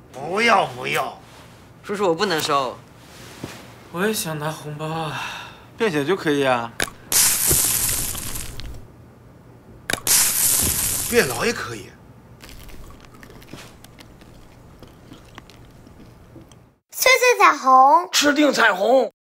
不要不要， 叔叔我不能收。 我也想拿红包啊， 便携就可以啊。 变老也可以。 岁岁彩虹， 吃定彩虹。